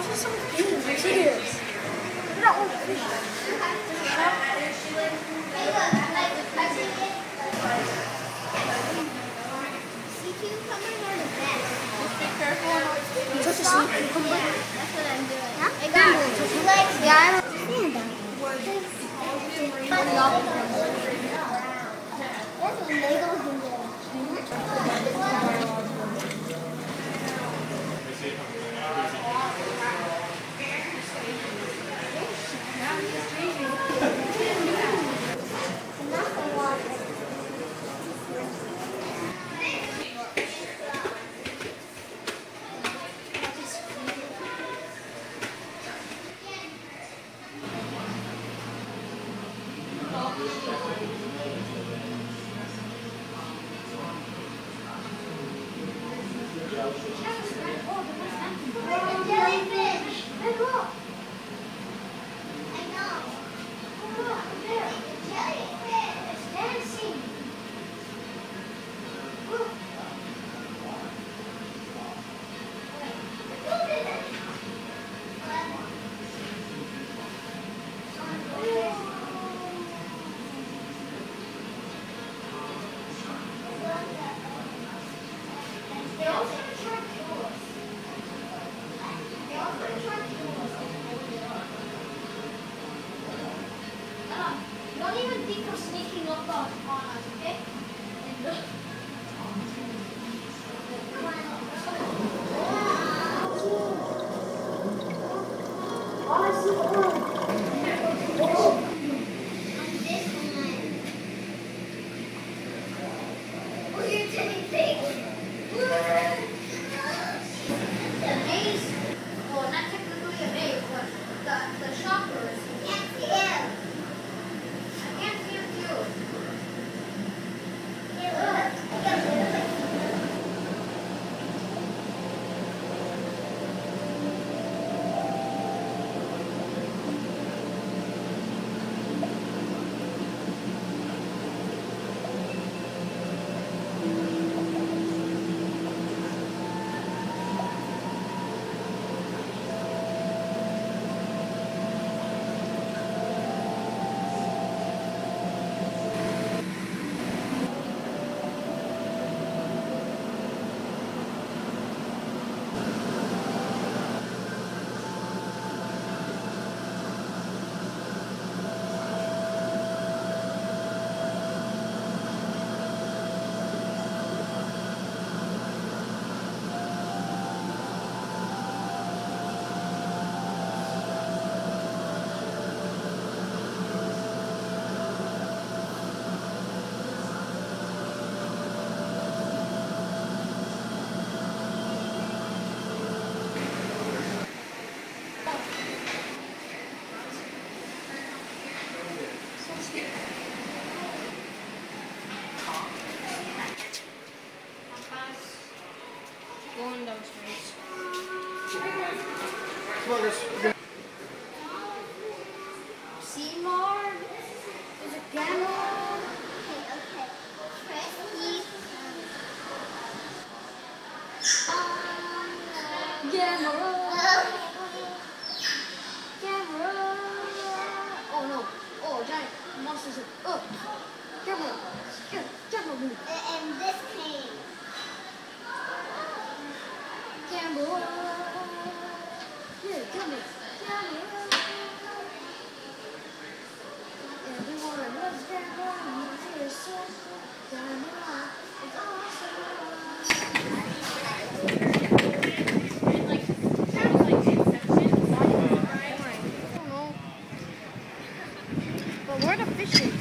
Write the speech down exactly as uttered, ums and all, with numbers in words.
some things here. Look at all the fish. Sea cucumbers are the best. Just be careful. You took a sea cucumber? That's what I'm doing. Huh? I got it. You like Yeah, that? There's some Legos in there. Jellyfish! Hey, look! I know. Look, there. Jellyfish! It's dancing. Look. Look at it. They also try to kill us. They also try to kill us. Um, don't even think of sneaking up on, on us, okay? And, uh, Look at your tiny pigs. The maze, well, not technically a maze, but the, the shoppers. I can't see him. I can't see him too. Hey, look. Going downstairs. Seymour. There's a camel. Okay, okay. Presky. Camera. Camera. Oh no. Oh, giant monsters. Oh. Camera. Camera. And this came. Camera. Here, come here. Camera. Everyone loves camera. It's so camera. It's awesome. But where are the fishes?